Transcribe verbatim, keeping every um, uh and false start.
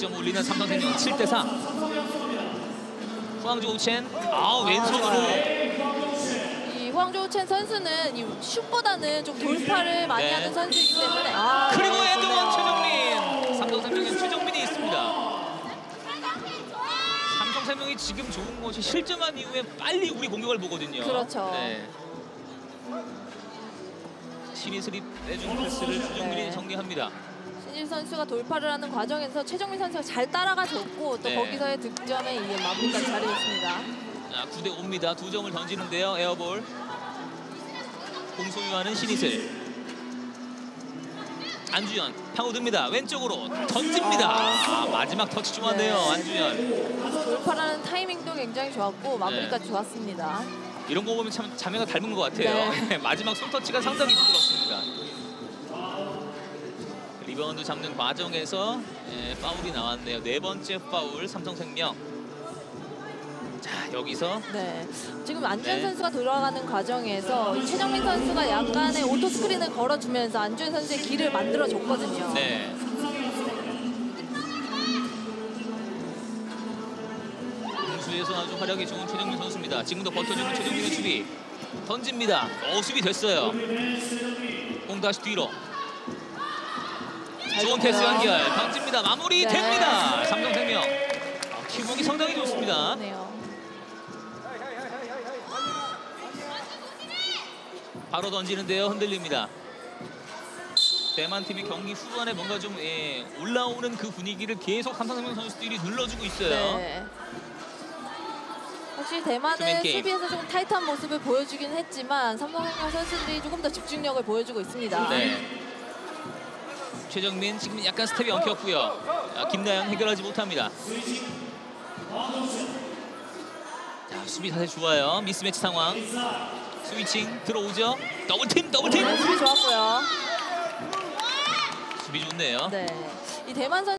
득점 올리는 삼성생명 칠 대 사. 후앙조 우첸, 아 왼손으로. 이 후앙조 우첸 선수는 이 슛보다는 좀 돌파를 많이 네. 하는 선수이기 때문에. 아, 그리고 네, 엔드원 좋네요. 최정민. 삼성생명엔 최정민이 있습니다. 삼성생명이 지금 좋은 것이 실점한 이후에 빨리 우리 공격을 보거든요. 그렇죠. 네. 신이슬이 빼준 패스를 최정민이 네. 정리합니다. 신일 선수가 돌파를 하는 과정에서 최정민 선수가 잘 따라가 줬고 또 네. 거기서의 득점에 이어 마무리까지 잘해줬습니다. 자, 구 대 오입니다. 두 점을 던지는데요. 에어볼. 공 소유하는 신이슬. 안주현 파고듭니다. 왼쪽으로 던집니다. 아, 마지막 터치 좋았네요. 네. 안주현. 돌파하는 타이밍도 굉장히 좋았고 마무리까지 네. 좋았습니다. 이런 거 보면 참 자매가 닮은 것 같아요. 네. 마지막 손터치가 상당히 부드럽습니다. 리바운드 잡는 과정에서 예, 파울이 나왔네요. 네 번째 파울 삼성생명. 자, 여기서 네, 지금 안주현 네. 선수가 돌아가는 과정에서 최정민 선수가 약간의 오토 스크린을 걸어주면서 안주현 선수의 길을 만들어줬거든요. 네. 공수에서 아주 활약이 좋은 최정민 선수입니다. 지금도 버텨주는 최정민의 수비. 던집니다. 어, 수비 됐어요. 공 다시 뒤로. 좋은 패스 연결. 던집니다. 마무리 네. 됩니다. 삼성생명. 어, 팀워크 상당히 좋습니다. 네요. 바로 던지는데요. 흔들립니다. 대만 팀이 경기 후반에 뭔가 좀 예, 올라오는 그 분위기를 계속 삼성생명 선수들이 눌러주고 있어요. 네. 확실히 대만은 투맨 게임. 수비에서 조금 타이트한 모습을 보여주긴 했지만 삼성생명 선수들이 조금 더 집중력을 보여주고 있습니다. 네. 최정민 지금 약간 스텝이 엉켰고요. 아, 김나영 해결하지 못합니다. 자, 수비 자세 좋아요. 미스매치 상황. 스위칭 들어오죠. 더블팀 더블팀. 네, 수비 좋았고요. 수비 좋네요. 네, 이 대만 선